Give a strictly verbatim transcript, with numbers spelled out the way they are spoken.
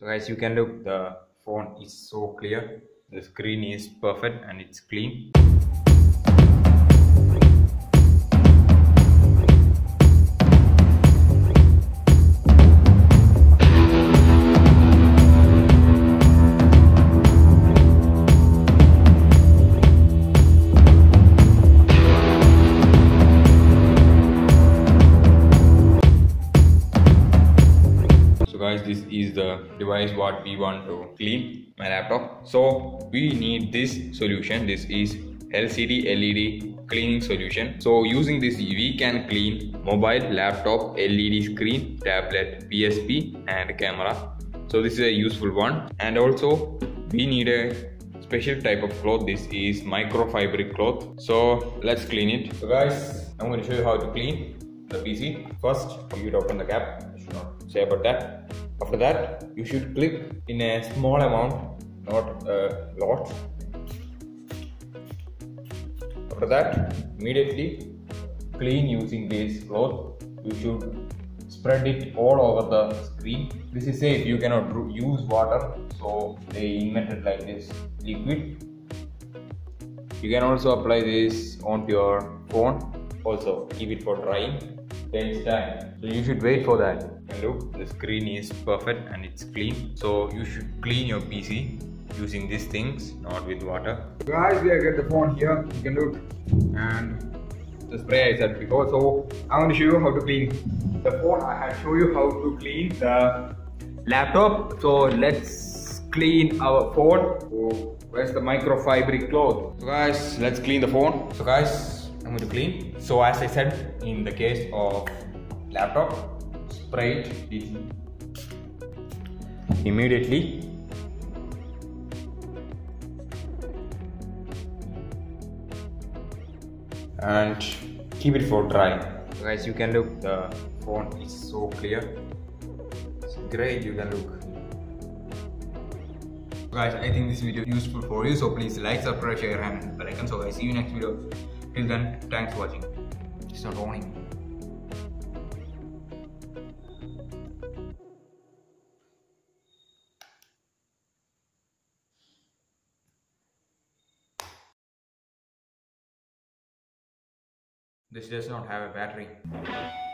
So guys, you can look, the phone is so clear, the screen is perfect and it's clean. So guys, this is the device what we want to clean, my laptop. So we need this solution. This is L C D L E D cleaning solution. So using this we can clean mobile, laptop, L E D screen, tablet, P S P and camera. So this is a useful one. And also we need a special type of cloth. This is microfiber cloth. So let's clean it. So guys, I'm going to show you how to clean the P C. First, you should open the cap. I should not say about that. After that, you should click in a small amount, not a lot. After that, immediately clean using this cloth. You should spread it all over the screen. This is safe. You cannot use water, so they invented like this liquid. You can also apply this onto your phone. Also, keep it for drying. Takes time, so you should wait for that. And look, the screen is perfect and it's clean. So you should clean your P C using these things, not with water. Guys, we have got the phone here. You can look, and the spray I said before. So I'm going to show you how to clean the phone. I have show you how to clean the laptop. So let's clean our phone. So where's the microfiber cloth? So guys, let's clean the phone. So guys, I'm going to clean. So as I said, in the case of laptop, spray it immediately. And keep it for dry. So guys, you can look, the phone is so clear. It's great, you can look. Guys, I think this video is useful for you, so please like, subscribe, share and hit the bell icon. So guys, see you next video. Till then, thanks for watching. It's not warning. This does not have a battery.